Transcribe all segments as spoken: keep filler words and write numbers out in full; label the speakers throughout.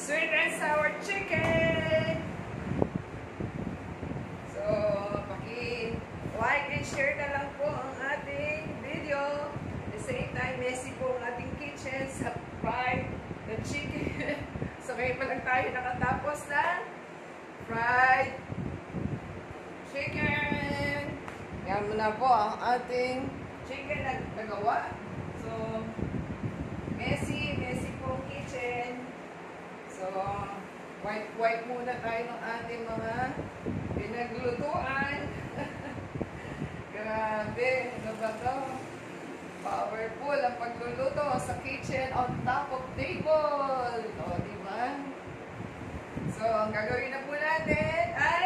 Speaker 1: sweet and sour chicken. So, paki-like and share na lang po ang ating video. At the same time, messy po ang ating kitchen sa fried the chicken. So, ngayon pa lang tayo nakatapos ng fried chicken. Yan muna po ang ating chicken na nagawa. So, messy, messy po ang kitchen. So, wipe-wipe muna tayo ng ating mga pinaglutuan. Grabe, ano ba ito? Powerful ang pagluluto sa kitchen on top of table. O, diba? So, ang gagawin na po natin ay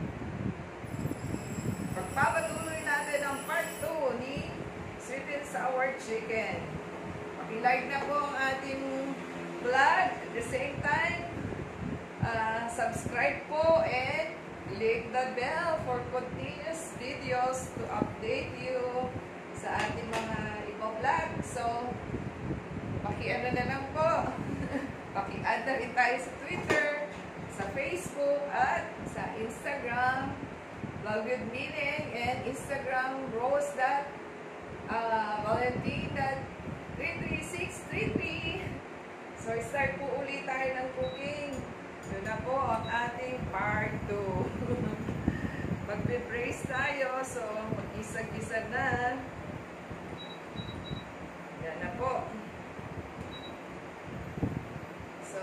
Speaker 1: pagpapatuloy natin ang part two ni sweet and sour chicken. Paki-like na po ang ating vlog. At the same time, uh, subscribe po and click the bell for continuous videos to update you sa ating mga ibang vlog. So, paki-ano na lang po. Paki-add na rin tayo sa Twitter, sa Facebook, at sa Instagram, Vlog with Meaning, and Instagram, rose dot valentine dot three three six three three. So, start po ulit tayo ng cooking. Yun na po ang ating part two. Magbe-brace tayo. So, mag-isag-isag na. Yan na po. So,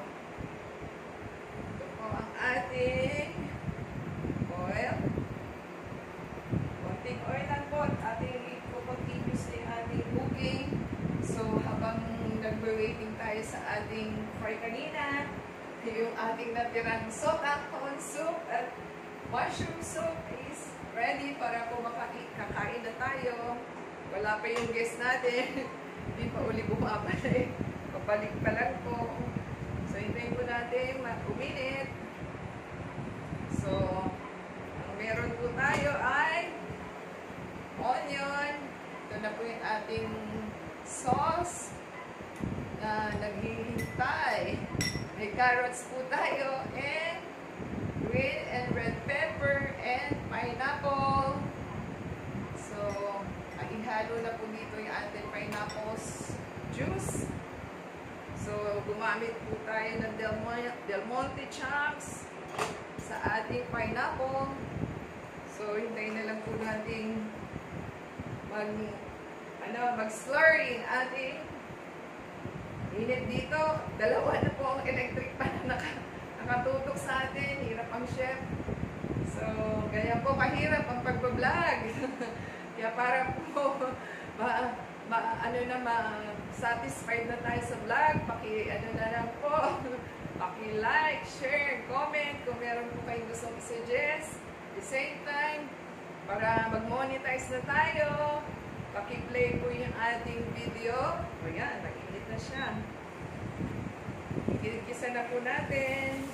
Speaker 1: ito po ang ating oil. Konting oil lang po. Ating i-continuous na yung ating cooking. So, habang nagbe-waiting tayo sa ating fry kanina, yung ating natirang sotak corn soup at mushroom soup is ready para po makakain na tayo. Wala pa yung guest natin. Hindi pa uli bumabalik. Papalik pa lang po. So, hintayin po natin uminit. So, ang meron po tayo ay onion. Ito na po yung ating sauce na naghihintay. May carrots po tayo and green and red pepper and pineapple. So, ihalo na po dito yung ating pineapple juice. So, gumamit po tayo ng Del Monte, Del Monte chunks sa ating pineapple. So, hintayin na lang po natin mag ano, mag-slurry ang ating init dito. Dalawa na po ang electric pan na naka, nakatutok sa atin. Hirap ang chef. So, kaya po kahirap ang pagbablog. Kaya para po ma, ma, ano na, ma-satisfied na tayo sa vlog. Paki, ano na lang po. Paki-like, share, comment kung meron po kayong gustong i-suggest. At the same time, para mag-monetize na tayo, paki-play po yung ating video. O yan, nag-init na siya. Ikikisa na po natin.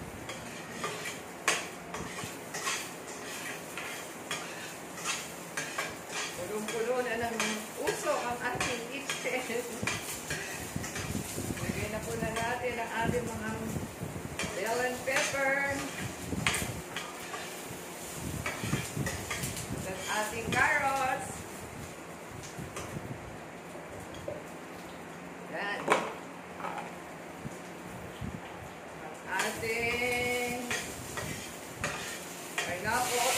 Speaker 1: Pulong-pulo na ng uso ang ating kitchen. Lagay na po na natin ang ating mga bell and pepper. At ating carrots. Yan. Ang ating pineapple.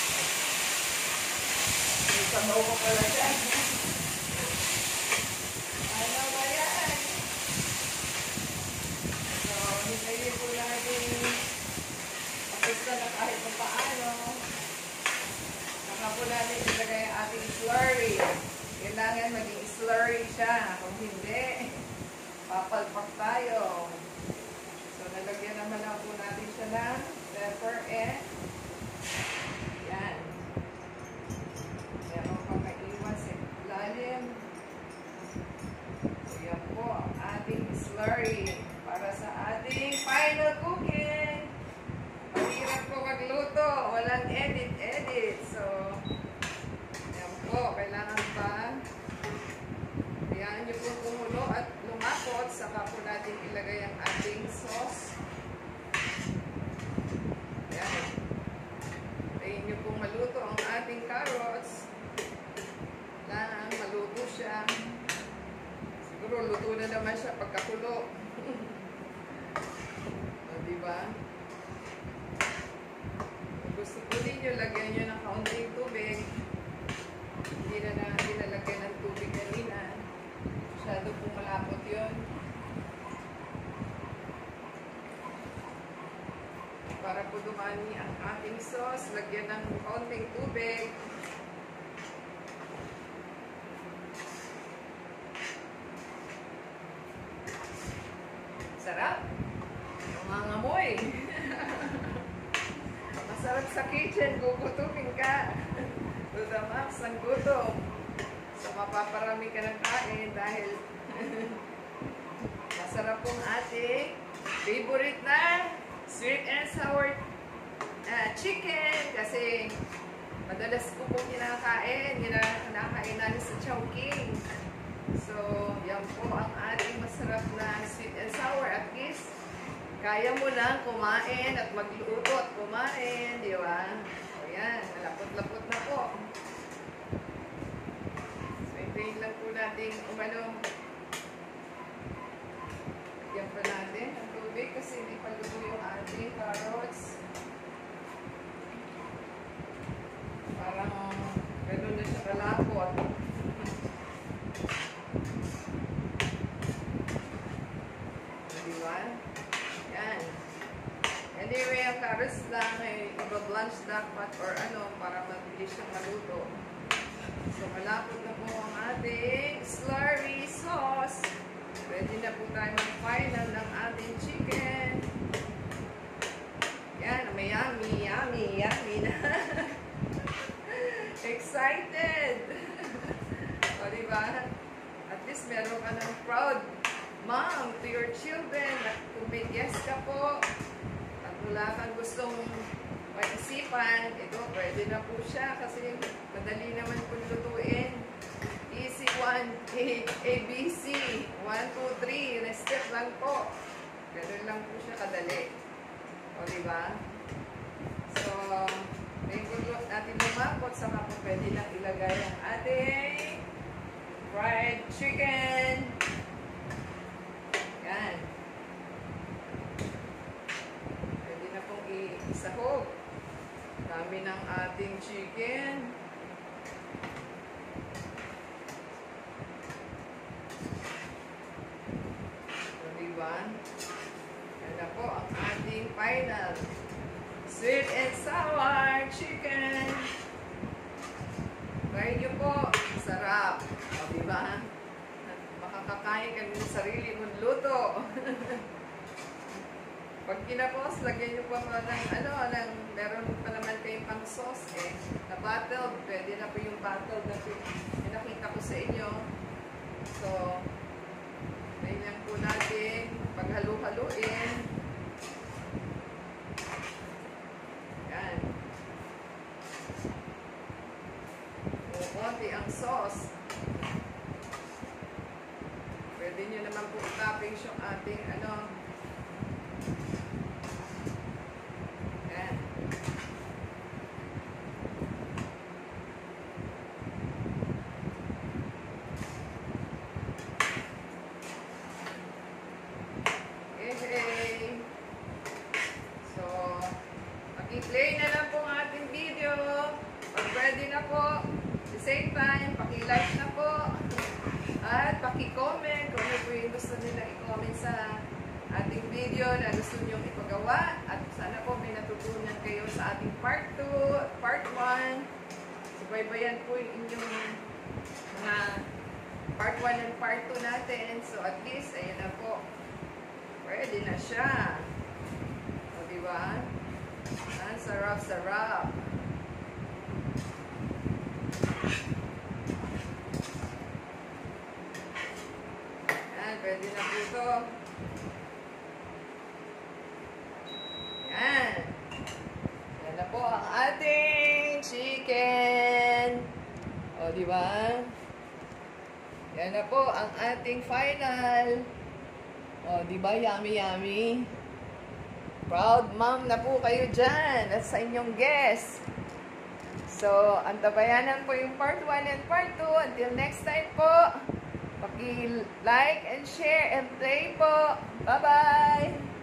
Speaker 1: May sabaw ko pala dyan. Ano ba yan? So, hintayin po natin kapista na kahit pa paano. Saka po natin ilagay ang ating slurry. Kailangan maging slurry siya. Kung hindi, papalpak tayo. So, nalagyan naman na po natin siya ng pepper and yan. Meron pang kaiwan sa lalim. So, yan po ang ating slurry para sa ating final cooking. Mahirap po magluto. Walang edit-edit. So, yan po. Kailangan pa hayaan nyo po kumulo at lumapot. Saka po natin ilagay ang ating sauce. para po dumami ang ating sauce. Lagyan ng konting tubig. Sarap. Nangangamoy. Masarap sa kitchen. Gugutumin ka. To the max ang gutom. So, mapaparami ka ng kain dahil masarap pong ating favorite na sweet and sour uh, chicken. Kasi madalas ko pong kinakain. Kinakain natin sa Chowking. So, yan po ang ating masarap na sweet and sour. At least, kaya mo na kumain at magluto at kumain. Di ba? O yan, malapot-lapot na po. So, hintayin lang po natin umano. Lagyan pa natin ang tubig kasi hindi pa luto yung ating carrots. Parang gano'n na siya kalapot. Diba? Yan. Anyway, ang carrots lang ay iba-blanch dapat or ano para mabilis siyang maluto. So, malapot na po ang ating slurry sauce. Ready na po tayo mag-final ng ating chicken. Yan, may yummy, yummy, yummy na. Excited! O, diba? At least meron ka ng proud mom to your children. At kung may guest ka po, at wala kang gustong pag-isipan, ito, pwede na po siya kasi madali naman po lutuin. Easy one, A, B, C. one, two, three. Step lang po. Ganun lang po siya kadali. O, diba? So, may gulo natin lumapot. Saka po pwede lang ilagay ang ating fried chicken. Yan. Pwede na pong isahog. Dami ng ating chicken. Yan na po ang ating final sweet and sour chicken. Try nyo po. Sarap. O, diba? Makakakain ka ng sarili mong luto. Pag kinapos, lagyan nyo pa ng ano, ng, meron pa naman kayong pang sauce eh. Na bottle. Pwede na po yung bottle na pinakita ko sa inyo. So, ganyan po natin paghalo-haluin. Yan. Kukunti ang sauce. Pwede nyo naman po toppings yung ating ano. Yan. Okay. So, paki-play na lang po ang ating video. Pag ready na po, at the same time, paki-like na po. At paki-comment kung ano po yung gusto nila i-comment sa ating video na gusto nyo ipagawa. At sana po may natutunan kayo sa ating part two, part one. Subaybayan po yung inyong mga part one and part two natin. So at least, ayun na po. Ready na siya. O, diba? Ang sarap-sarap. Yan, ready na po ito. Yan. Yan na po ang ating chicken. O, diba? Yan na po ang ating final. O, diba? Yummy, yummy. Proud mom na po kayo dyan at sa inyong guests. So, antabayanan po yung part one and part two. Until next time po, paki-like and share and play po. Bye-bye!